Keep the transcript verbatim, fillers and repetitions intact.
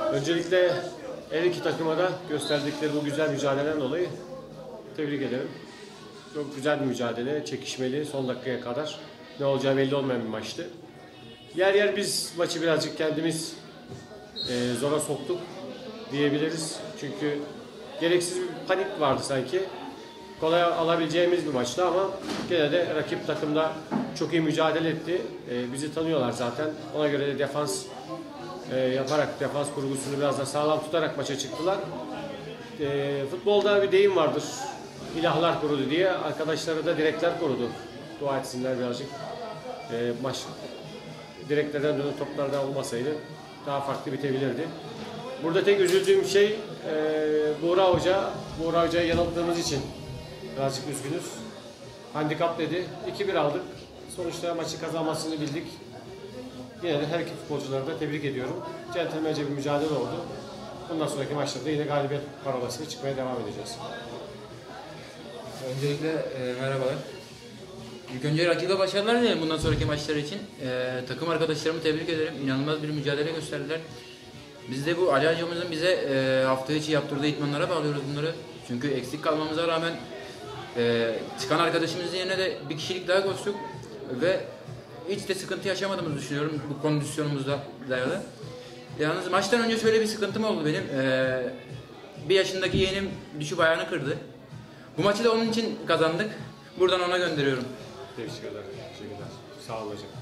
Öncelikle her iki takıma da gösterdikleri bu güzel mücadeleden dolayı tebrik ederim. Çok güzel bir mücadele, çekişmeli, son dakikaya kadar ne olacağı belli olmayan bir maçtı. Yer yer biz maçı birazcık kendimiz e, zora soktuk diyebiliriz. Çünkü gereksiz bir panik vardı sanki. Kolay alabileceğimiz bir maçtı ama gene de rakip takımda çok iyi mücadele etti. E, bizi tanıyorlar zaten. Ona göre de defans e, yaparak, defans kurgusunu biraz da sağlam tutarak maça çıktılar. E, futbolda bir deyim vardır. İlahlar korudu diye. Arkadaşları da direkler korudu. Dua etsinler birazcık. E, maç direklerden dönen toplardan olmasaydı daha farklı bitebilirdi. Burada tek üzüldüğüm şey e, Buğra Hoca. Buğra Hoca'yı yanılttığımız için birazcık üzgünüz. Handikap dedi. iki bir aldık. Sonuçta maçı kazanmasını bildik. Yine de her iki futbolcuları da tebrik ediyorum. Centilmence bir mücadele oldu. Bundan sonraki maçlarda yine galibiyet parolasıyla çıkmaya devam edeceğiz. Öncelikle e, merhabalar. İlk önce rakibe başarılar dilerim bundan sonraki maçlar için. E, takım arkadaşlarımı tebrik ederim. İnanılmaz bir mücadele gösterdiler. Biz de bu Ali Hocamızın bize e, hafta içi yaptırdığı idmanlara bağlıyoruz bunları. Çünkü eksik kalmamıza rağmen e, çıkan arkadaşımızın yerine de bir kişilik daha koştuk. Ve hiç de sıkıntı yaşamadığımızı düşünüyorum bu kondisyonumuzda dayalı. Yalnız maçtan önce şöyle bir sıkıntım oldu benim. E, bir yaşındaki yeğenim düşüp ayağını kırdı. Bu maçı da onun için kazandık. Buradan ona gönderiyorum. Teşekkürler. Teşekkürler. Sağ olun hocam.